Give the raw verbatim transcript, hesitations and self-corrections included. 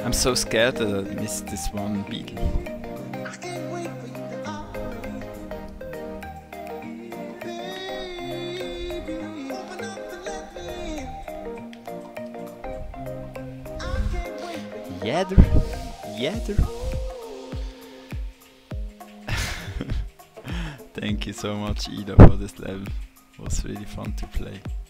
I'm so scared that I missed this one beetle. Yadder, yadder. Thank you so much, Ida, for this level. It was really fun to play.